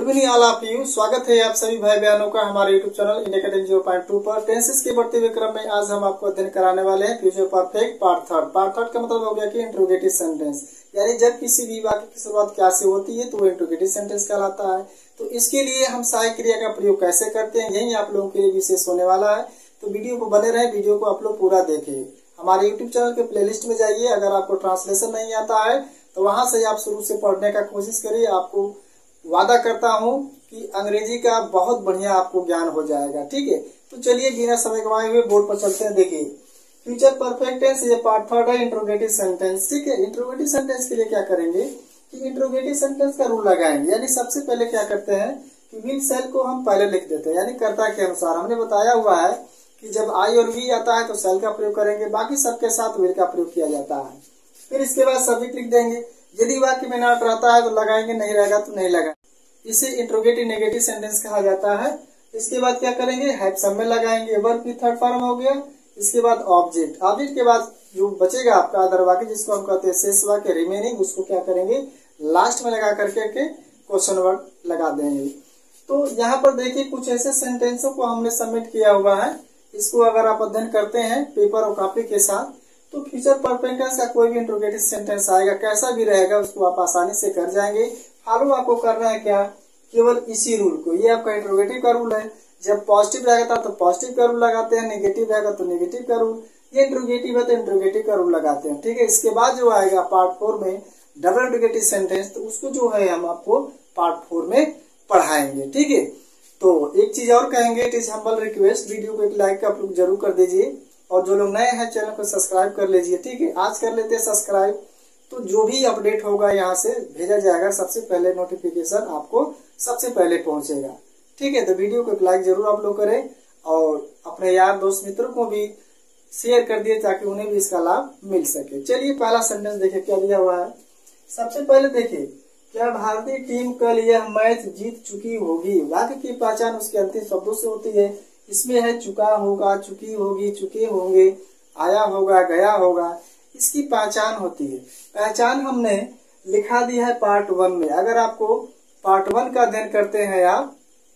Evening all of you. स्वागत है आप सभी भाई बहनों का हमारे यूट्यूब चैनल इंडिया अकेडमी 0.2 पर। टेंसेस के बढ़ते हुए क्रम में आज हम आपको अध्ययन कराने वाले हैं future perfect part third. Part third का मतलब हो गया कि इंट्रोगेटिव सेंटेंस, यानी जब किसी भी वाक्य की शुरुआत क्या से होती है तो वो इंट्रोगेटिव सेंटेंस कहलाता है। तो इसके लिए हम सहायक क्रिया का प्रयोग कैसे करते हैं यही आप लोगों के लिए विशेष होने वाला है। तो वीडियो को बने रहे, वीडियो को आप लोग पूरा देखें। हमारे यूट्यूब चैनल के प्लेलिस्ट में जाइए। अगर आपको ट्रांसलेशन नहीं आता है तो वहां से आप शुरू से पढ़ने का कोशिश करिए। आपको वादा करता हूं कि अंग्रेजी का बहुत बढ़िया आपको ज्ञान हो जाएगा। ठीक है, तो चलिए बिना समय गंवाए हुए बोर्ड पर चलते हैं। देखिए फ्यूचर परफेक्ट टेंस, ये पार्ट थर्ड है, इंट्रोगेटिव सेंटेंस। ठीक है, इंट्रोगेटिव सेंटेंस के लिए क्या करेंगे कि इंट्रोगेटिव सेंटेंस का रूल लगाएंगे। यानी सबसे पहले क्या करते हैं कि विल सेल को हम पहले लिख देते हैं, यानी कर्ता के अनुसार। हमने बताया हुआ है कि जब आई और वी आता है तो सेल का प्रयोग करेंगे, बाकी सबके साथ विल का प्रयोग किया जाता है। फिर इसके बाद सब्जेक्ट लिख देंगे। यदि वाक्य में नॉट रहता है तो लगाएंगे, नहीं रहेगा तो नहीं लगा। इसे इंट्रोगेटिव नेगेटिव सेंटेंस कहा जाता है। इसके बाद क्या करेंगे, हैव सब में लगाएंगे, वर्ब की थर्ड फॉर्म हो गया। इसके बाद ऑब्जेक्ट, ऑब्जेक्ट के बाद जो बचेगा आपका अदर वाक्य जिसको हम कहते हैं शेष वाक्य रिमेनिंग, उसको क्या करेंगे लास्ट में लगा करके के क्वेश्चन वर्ड लगा देंगे। तो यहाँ पर देखिए कुछ ऐसे सेंटेंसों को हमने सबमिट किया हुआ है। इसको अगर आप अध्ययन करते हैं पेपर और कॉपी के साथ तो फ्यूचर परफेक्ट टेंस का कोई भी इंट्रोगेटिव सेंटेंस आएगा, कैसा भी रहेगा, उसको आप आसानी से कर जाएंगे। फॉलो आपको करना है क्या, केवल इसी रूल को। ये आपका इंट्रोगेटिव का रूल है। जब पॉजिटिव रहेगा तो पॉजिटिव का रूल लगाते हैं, नेगेटिव रहेगा तो नेगेटिव का रूल। ये इंट्रोगेटिव है तो इंट्रोगेटिव का रूल लगाते हैं। ठीक है, इसके बाद जो आएगा पार्ट 4 में डबल इंट्रोगेटिव सेंटेंस, तो उसको जो है हम आपको पार्ट 4 में पढ़ाएंगे। ठीक है, तो एक चीज और कहेंगे, it is humble request, video को एक लाइक आप लोग जरूर कर दीजिए और जो लोग नए हैं चैनल को सब्सक्राइब कर लीजिए। ठीक है, आज कर लेते हैं सब्सक्राइब, तो जो भी अपडेट होगा यहाँ से भेजा जाएगा, सबसे पहले नोटिफिकेशन आपको सबसे पहले पहुंचेगा। ठीक है, तो वीडियो को एक लाइक जरूर आप लोग करें और अपने यार दोस्त मित्रों को भी शेयर कर दिए ताकि उन्हें भी इसका लाभ मिल सके। चलिए पहला सेंटेंस देखिए क्या दिया हुआ है। सबसे पहले देखिए, क्या भारतीय टीम कल यह मैच जीत चुकी होगी। वाक्य की पहचान उसके अंतिम शब्दों से होती है। इसमें है चुका होगा, चुकी होगी, चुके होंगे, आया होगा, गया होगा, इसकी पहचान होती है। पहचान हमने लिखा दी है पार्ट 1 में। अगर आपको पार्ट 1 का अध्ययन करते हैं आप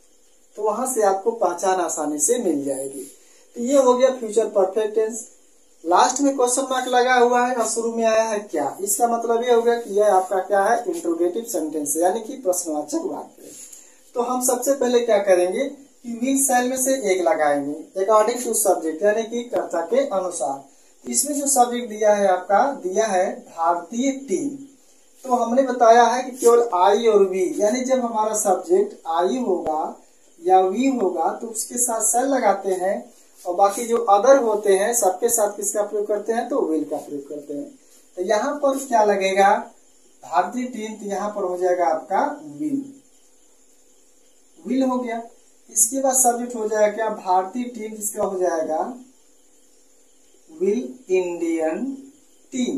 तो वहां से आपको पहचान आसानी से मिल जाएगी। तो ये हो गया फ्यूचर परफेक्ट टेंस। लास्ट में क्वेश्चन मार्क लगा हुआ है और शुरू में आया है क्या, इसका मतलब ये हो गया कि यह आपका क्या है, इंट्रोगेटिव सेंटेंस यानी कि प्रश्नवाचक वाक्य। तो हम सबसे पहले क्या करेंगे कि विल सेल में से एक लगाएंगे अकॉर्डिंग टू सब्जेक्ट, यानी कि कर्ता के अनुसार। इसमें जो सब्जेक्ट दिया है आपका दिया है भारतीय टीम। तो हमने बताया है कि केवल आई और वी, यानी जब हमारा सब्जेक्ट आई होगा या वी होगा तो उसके साथ सेल लगाते हैं और बाकी जो अदर होते हैं सबके साथ किसका प्रयोग करते हैं, तो विल का प्रयोग करते हैं। तो यहाँ पर क्या लगेगा, भारतीय टीम, तो यहाँ पर हो जाएगा आपका विल, विल हो गया। इसके बाद सब्जेक्ट हो जाएगा क्या, भारतीय टीम, जिसका हो जाएगा विल इंडियन टीम।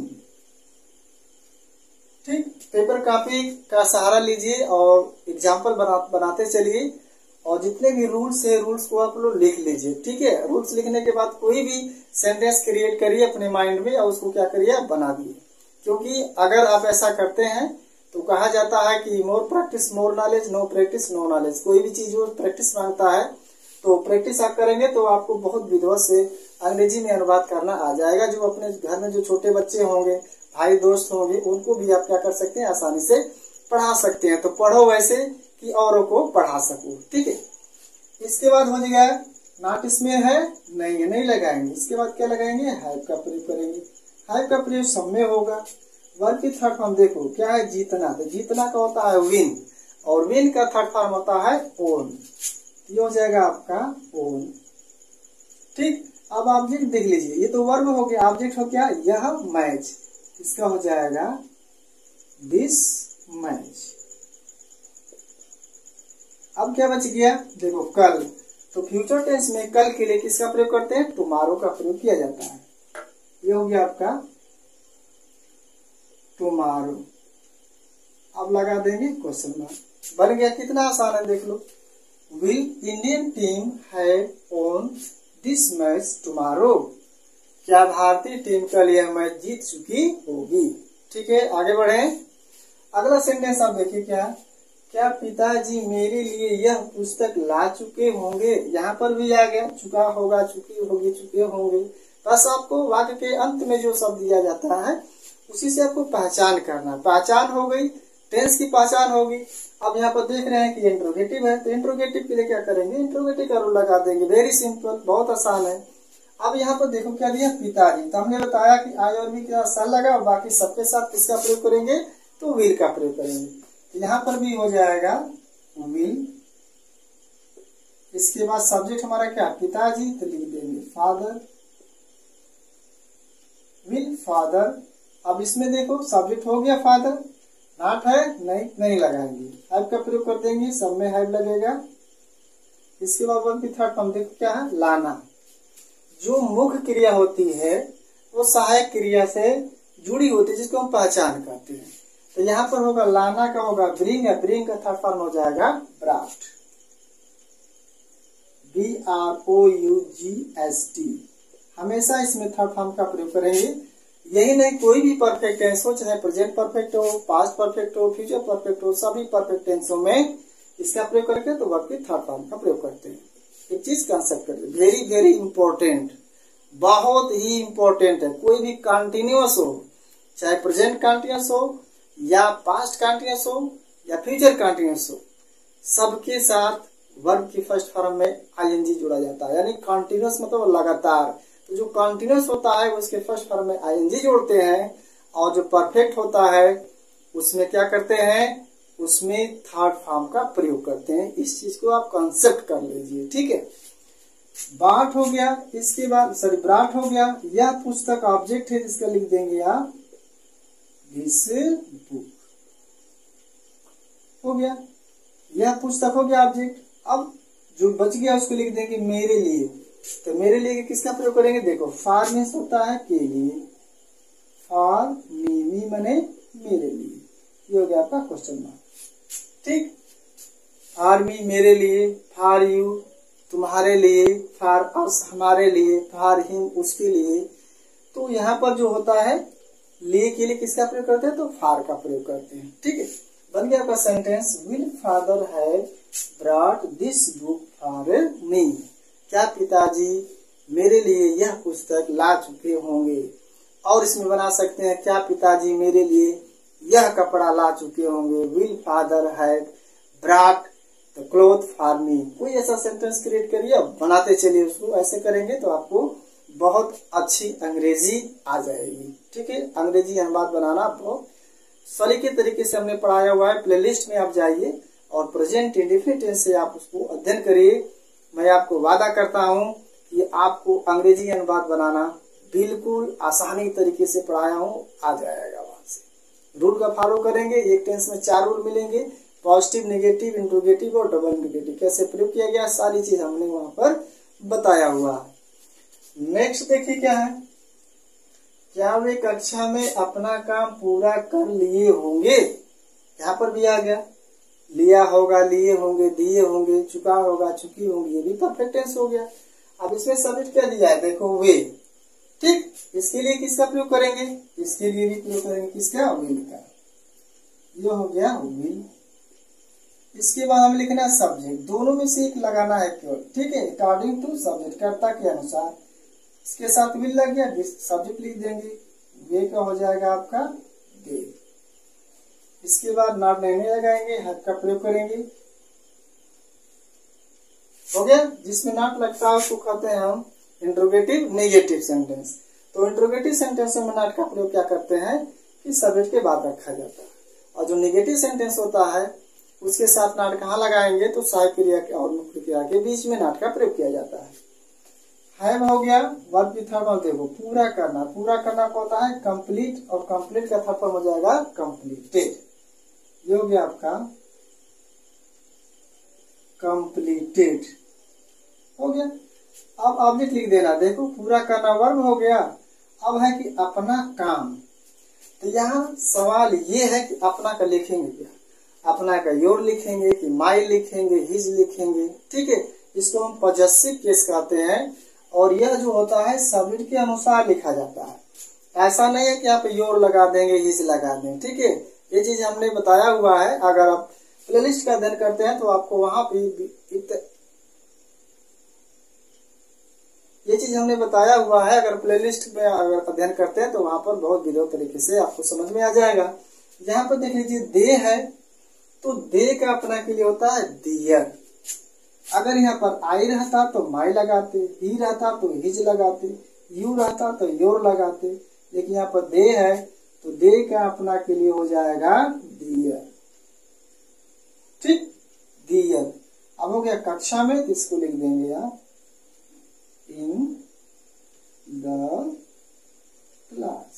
ठीक, पेपर कॉपी का सहारा लीजिए और एग्जाम्पल बनाते चलिए और जितने भी रूल्स है रूल्स को आप लोग लिख लीजिए। ठीक है, रूल्स लिखने के बाद कोई भी सेंटेंस क्रिएट करिए अपने माइंड में और उसको क्या करिए, बना दिए। क्योंकि अगर आप ऐसा करते हैं तो कहा जाता है कि more practice more knowledge, no practice no knowledge. कोई भी चीज वो प्रैक्टिस मांगता है तो प्रैक्टिस आप करेंगे तो आपको बहुत विधिवत से अंग्रेजी में अनुवाद करना आ जाएगा। जो अपने घर में जो छोटे बच्चे होंगे, भाई दोस्त होंगे, उनको भी आप क्या कर सकते हैं, आसानी से पढ़ा सकते हैं। तो पढ़ो वैसे कि औरों को पढ़ा सको। ठीक है, इसके बाद हो जाएगा नॉट, इसमें है नहीं है, नहीं लगाएंगे। इसके बाद क्या लगाएंगे, हैव का प्रयोग करेंगे। हैव का प्रयोग सब में होगा। वर्ब की थर्ड फॉर्म देखो क्या है, जीतना। तो जीतना का होता है विन और विन का थर्ड फॉर्म होता है ओन। ये हो जाएगा आपका ओन। ठीक, अब ऑब्जेक्ट देख लीजिए, ये तो वर्ब हो गया, ऑब्जेक्ट हो गया यह मैच, इसका हो जाएगा दिस मैच। अब क्या बच गया, देखो कल। तो फ्यूचर टेंस में कल के लिए किसका प्रयोग करते हैं, टुमारो का प्रयोग किया जाता है। ये हो गया आपका टुमारो। अब लगा देंगे क्वेश्चन मार्क, बन गया। कितना आसान है देख लो। Will Indian team have won this match tomorrow. क्या भारतीय टीम कल यह मैच जीत चुकी होगी। ठीक है, आगे बढ़े। अगला सेंटेंस आप देखिए क्या, क्या पिताजी मेरे लिए यह पुस्तक ला चुके होंगे। यहाँ पर भी आ गया, चुका होगा, चुकी होगी, चुके होंगे। बस आपको वाक्य के अंत में जो शब्द दिया जाता है उसी से आपको पहचान करना। पहचान हो गई, टेंस की पहचान होगी। अब यहाँ पर देख रहे हैं कि इंट्रोगेटिव है, तो इंट्रोगेटिव के लिए क्या करेंगे, इंट्रोगेटिव का रूल लगा देंगे। वेरी सिंपल, बहुत आसान है। अब यहाँ पर देखो क्या दिया, पिताजी। तो हमने बताया कि आई और वी के साथ सल लगा और बाकी सबके साथ किसका प्रयोग करेंगे, तो विल का प्रयोग करेंगे। तो यहाँ पर भी हो जाएगा विल। इसके बाद सब्जेक्ट हमारा क्या, पिताजी, तो लिख देंगे फादर, विल फादर। अब इसमें देखो सब्जेक्ट हो गया फादर, नॉट है, नहीं लगाएंगे, हैव का प्रयोग कर देंगे, सब में हैव लगेगा। इसके बाद वर्ब की थर्ड फॉर्म देखो क्या है, लाना। जो मुख्य क्रिया होती है वो सहायक क्रिया से जुड़ी होती है, जिसको हम पहचान करते हैं। तो यहाँ पर होगा लाना का होगा ब्रिंग, है ब्रिंग का थर्ड फॉर्म हो जाएगा ब्रास्ट, BROUGST। हमेशा इसमें थर्ड फॉर्म का प्रयोग करेंगे। यही नहीं, कोई भी परफेक्ट टेंस हो, चाहे प्रेजेंट परफेक्ट हो, पास्ट परफेक्ट हो, फ्यूचर परफेक्ट हो, सभी परफेक्ट टेंसों में इसका प्रयोग करके तो वर्ब की थर्ड फॉर्म का प्रयोग करते हैं। एक चीज कंसेप्ट करते हैं, वेरी वेरी इंपॉर्टेंट, बहुत ही इंपॉर्टेंट है। कोई भी कंटिन्यूअस हो, चाहे प्रेजेंट कंटिन्यूअस हो या पास्ट कंटिन्यूअस हो या फ्यूचर कंटिन्यूअस हो, सबके साथ वर्ब की फर्स्ट फॉर्म में आईएनजी जोड़ा जाता है। यानी कंटिन्यूअस मतलब लगातार। तो जो कंटिन्यूअस होता है उसके फर्स्ट फॉर्म में आईएनजी जोड़ते हैं, और जो परफेक्ट होता है उसमें क्या करते हैं, उसमें थर्ड फॉर्म का प्रयोग करते हैं। इस चीज को आप कंसेप्ट कर लीजिए, ठीक है। बाट हो गया, इसके बाद सॉरी ब्राट हो गया। यह पुस्तक ऑब्जेक्ट है, जिसका लिख देंगे आप दिस बुक, हो गया। यह पुस्तक हो गया ऑब्जेक्ट। अब जो बच गया उसको लिख देंगे मेरे लिए। तो मेरे लिए किसका प्रयोग करेंगे, देखो फॉर मीन्स होता है के लिए, फॉर मी मने मेरे लिए, ये हो गया आपका क्वेश्चन मार्क, ठीक। फॉर मी मेरे लिए, फॉर यू तुम्हारे लिए, फॉर अस हमारे लिए, फॉर हिम उसके लिए। तो यहाँ पर जो होता है लिए के लिए किसका प्रयोग करते हैं, तो फॉर का प्रयोग करते हैं, ठीक है। बन गया आपका sentence, will father have brought this book for me. क्या पिताजी मेरे लिए यह पुस्तक ला चुके होंगे। और इसमें बना सकते हैं, क्या पिताजी मेरे लिए यह कपड़ा ला चुके होंगे। Will father have brought the cloth for me. कोई ऐसा सेंटेंस क्रिएट करिए, बनाते चलिए उसको। ऐसे करेंगे तो आपको बहुत अच्छी अंग्रेजी आ जाएगी, ठीक है। अंग्रेजी अनुवाद बनाना बहुत सलीके तरीके से हमने पढ़ाया हुआ है। प्लेलिस्ट में आप जाइए और प्रेजेंट इंडेफिनिट टेंस से आप उसको अध्ययन करिए। मैं आपको वादा करता हूं कि आपको अंग्रेजी अनुवाद बनाना बिल्कुल आसानी तरीके से पढ़ाया हूं, आ जाएगा। वहां से रूल का फॉलो करेंगे। एक टेंस में 4 रूल मिलेंगे, पॉजिटिव, नेगेटिव, इंट्रोगेटिव और डबल इंट्रोगेटिव। कैसे प्रयोग किया गया सारी चीज हमने वहां पर बताया हुआ है। नेक्स्ट देखिए क्या है, क्या वे कक्षा में अपना काम पूरा कर लिए होंगे। यहाँ पर भी आ गया, लिया होगा, लिए होंगे, दिए होंगे, चुका होगा, चुकी होंगी, ये भी परफेक्ट टेंस हो गया। अब इसमें सब्जेक्ट क्या दिया है, देखो वे, ठीक। इसके लिए किसका प्रयोग करेंगे, इसके लिए भी प्रयोग करेंगे किसका, विल का। ये हो गया विल। इसके बाद हमें लिखना है सब्जेक्ट, दोनों में से एक लगाना है केवल, ठीक है। अकॉर्डिंग टू सब्जेक्ट, कर्ता के अनुसार। इसके साथ विल लग गया, सब्जेक्ट लिख देंगे, वे का हो जाएगा आपका दे। इसके बाद नॉट नहीं लगाएंगे, हैव का प्रयोग करेंगे, हो गया। जिसमें नॉट लगता है उसको कहते हैं हम इंट्रोगेटिव नेगेटिव सेंटेंस। तो इंट्रोगेटिव सेंटेंस में नॉट का प्रयोग क्या करते हैं कि सब्जेक्ट के बाद रखा जाता है। और जो नेगेटिव सेंटेंस होता है उसके साथ नॉट कहाँ लगाएंगे, तो सहायक क्रिया के और मुख्य क्रिया के बीच में नॉट का प्रयोग किया जाता है। हैव हो गया, वर्ब की थर्ड फॉर्म देखो पूरा करना। पूरा करना क्या होता है, कंप्लीट, और कंप्लीट का थर्ड फॉर्म हो जाएगा कंप्लीटेड। ये हो गया आपका कंप्लीटेड, हो गया। अब ऑब्जेक्ट लिख देना, देखो पूरा करना वर्ब हो गया। अब है कि अपना काम। तो यहाँ सवाल ये है कि अपना का लिखेंगे क्या, अपना का योर लिखेंगे कि माई लिखेंगे, हिज लिखेंगे, ठीक है। इसको हम पॉजेसिव केस कहते हैं। और यह जो होता है सब्जेक्ट के अनुसार लिखा जाता है। ऐसा नहीं है कि आप योर लगा देंगे, हिज लगा देंगे, ठीक है। ये चीज हमने बताया हुआ है। अगर आप प्लेलिस्ट का अध्ययन करते हैं तो आपको वहां पे ये चीज हमने बताया हुआ है। अगर प्लेलिस्ट में अगर अध्ययन करते हैं तो वहां पर बहुत विधिवत तरीके से आपको समझ में आ जाएगा। यहाँ पर देख लीजिए दे है, तो दे का अपना के लिए होता है दियर। अगर यहाँ पर आई रहता तो माई लगाते, ही रहता तो हिज लगाते, यू रहता तो योर लगाते, लेकिन यहाँ पर दे है तो दे का अपना के लिए हो जाएगा दियर। ठीक, दियर। अब हो गया कक्षा में, तो इसको लिख देंगे आप इन द क्लास।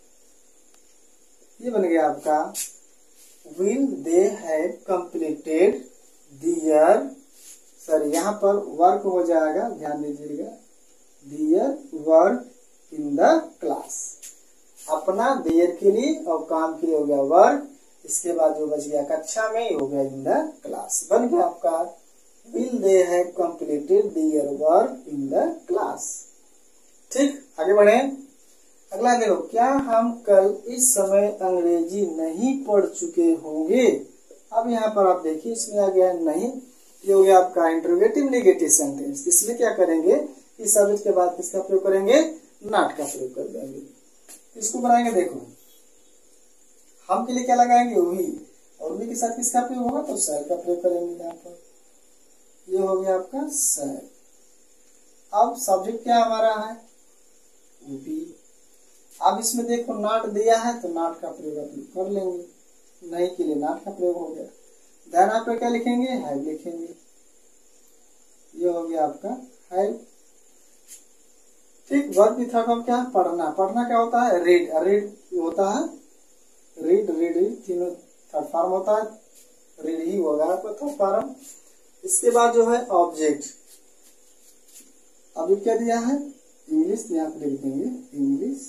ये बन गया आपका will they have completed their, sorry यहाँ पर वर्क हो जाएगा, ध्यान दीजिएगा, their work in the class. अपना देर के लिए और काम के लिए हो गया वर्क, इसके बाद जो बच गया कक्षा में हो गया इन द क्लास। बन गया आपका will they have completed their work in the class. ठीक, आगे बढ़े। अगला देखो, क्या हम कल इस समय अंग्रेजी नहीं पढ़ चुके होंगे। अब यहाँ पर आप देखिए इसमें आ गया नहीं, ये हो गया आपका इंटरोगेटिव नेगेटिव सेंटेंस। इसमें क्या करेंगे, इस सब्जेक्ट के बाद किसका प्रयोग करेंगे, नॉट का प्रयोग कर देंगे। इसको बनाएंगे, देखो हम के लिए क्या लगाएंगे, वी, और वी के साथ किसका प्रयोग होगा, तो सर का प्रयोग करेंगे। यहाँ पर ये हो गया आपका सर। अब सब्जेक्ट क्या हमारा है, वी। अब इसमें देखो नॉट दिया है तो नॉट का प्रयोग कर लेंगे, नहीं के लिए नॉट का प्रयोग हो गया। देन आप क्या लिखेंगे, हैव लिखेंगे। ये हो गया आपका हैव। ठीक, वर्ब की थर्ड फॉर्म क्या है, पढ़ना। पढ़ना क्या होता है, रीड। रीड होता है रीड, रीड तीनों थर्ड फॉर्म होता है, रीड ही होगा आपका थर्ड फॉर्म। इसके बाद जो है ऑब्जेक्ट, अभी क्या दिया है, इंग्लिश, यहाँ पे लिख देंगे इंग्लिश।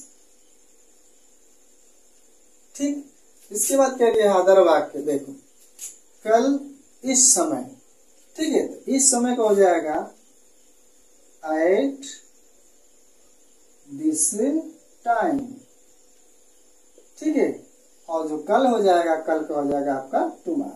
ठीक, इसके बाद क्या दिया है, अदर वाक्य। देखो कल इस समय, ठीक है, तो इस समय का हो जाएगा एट दिस टाइम। ठीक है, और जो कल हो जाएगा, कल का हो जाएगा आपका टुमारो।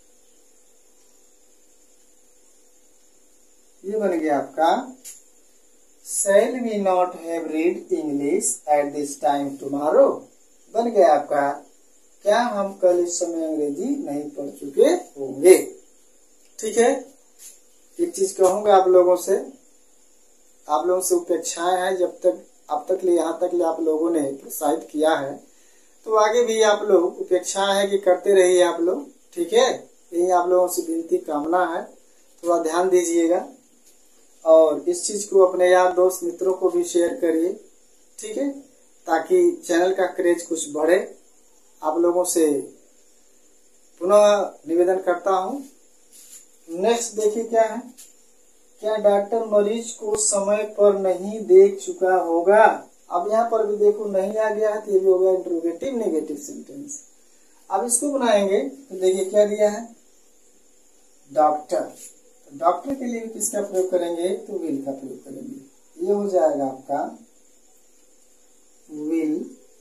ये बन गया आपका shall we not have read English at this time tomorrow. बन गया आपका क्या हम कल इस समय अंग्रेजी नहीं पढ़ चुके होंगे। ठीक है, एक चीज कहूंगा आप लोगों से अपेक्षाएं हैं, जब तक अब तक ले यहाँ तक ले आप लोगों ने प्रोत्साहित किया है, तो आगे भी आप लोग अपेक्षाएं है कि करते रहिए आप लोग। ठीक है, यही आप लोगों से विनती कामना है, थोड़ा ध्यान दीजिएगा और इस चीज को अपने यार दोस्त मित्रों को भी शेयर करिए। ठीक है, ताकि चैनल का क्रेज कुछ बढ़े। आप लोगों से पुनः निवेदन करता हूँ। नेक्स्ट देखिए क्या है, क्या डॉक्टर मरीज को समय पर नहीं देख चुका होगा। अब यहाँ पर भी देखो नहीं आ गया है, तो ये भी हो गया इंटरोगेटिव नेगेटिव सेंटेंस। अब इसको बनाएंगे तो देखिए क्या दिया है, डॉक्टर। तो डॉक्टर के लिए किसका प्रयोग करेंगे, तो विल का प्रयोग करेंगे। ये हो जाएगा आपका विल,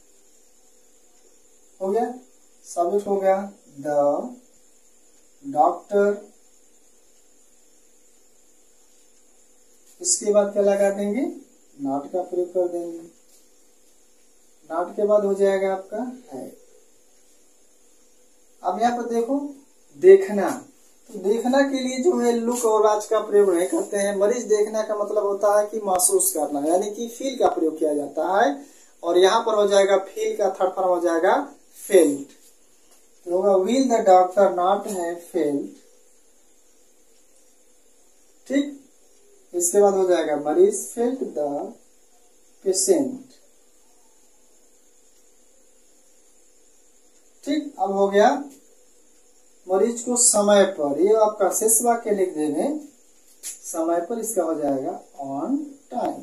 हो गया, सब्जेक्ट हो गया द डॉक्टर। इसके बाद क्या लगा देंगे, नॉट का प्रयोग कर देंगे। नॉट के बाद हो जाएगा आपका है। अब यहाँ पर देखो देखना, तो देखना के लिए जो है लुक और वाच का प्रयोग नहीं करते हैं। मरीज देखना का मतलब होता है कि महसूस करना, यानी कि फील का प्रयोग किया जाता है। और यहाँ पर हो जाएगा फील का थर्ड फॉर्म हो जाएगा फेल्ट, तो होगा will the doctor not have felt. ठीक, इसके बाद हो जाएगा मरीज फेल्ट द पेशेंट। ठीक, अब हो गया मरीज को समय पर, ये आपका शेष वाक्य लिख देंगे समय पर, इसका हो जाएगा ऑन टाइम।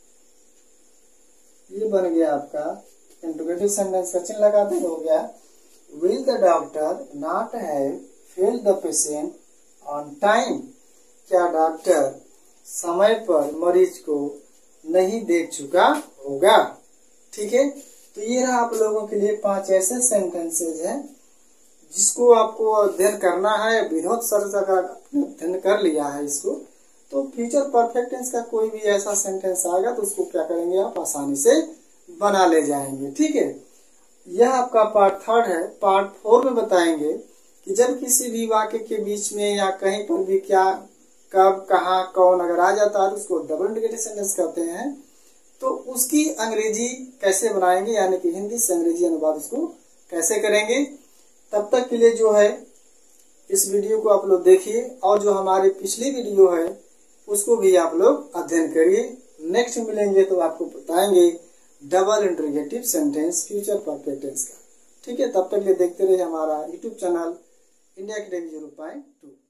ये बन गया आपका इंटरोगेटिव सेंटेंस का चिन्ह लगा देंगे, हो गया will the doctor not have failed the patient on time. क्या डॉक्टर समय पर मरीज को नहीं देख चुका होगा। ठीक है, तो ये रहा आप लोगों के लिए 5 ऐसे सेंटेंसेज हैं जिसको आपको अध्ययन करना है, विरोध सर्च अगर अध्ययन कर लिया है इसको, तो फ्यूचर परफेक्ट टेंस का कोई भी ऐसा सेंटेंस आएगा तो उसको क्या करेंगे, आप आसानी से बना ले जाएंगे। ठीक है, यह आपका पार्ट 3 है। पार्ट 4 में बताएंगे कि जब किसी भी वाक्य के बीच में या कहीं पर भी क्या, कब, कहाँ, कौन अगर आ जाता है तो उसको डबल इंटीग्रेटेड सेंटेंस कहते हैं। तो उसकी अंग्रेजी कैसे बनाएंगे, यानी कि हिंदी से अंग्रेजी अनुवाद उसको कैसे करेंगे। तब तक के लिए जो है इस वीडियो को आप लोग देखिए, और जो हमारी पिछली वीडियो है उसको भी आप लोग अध्ययन करिए। नेक्स्ट मिलेंगे तो आपको बताएंगे double interrogative sentence future perfect tense का। ठीक है, तब तक के लिए देखते रहिए हमारा यूट्यूब चैनल इंडिया अकेडमी 0.2।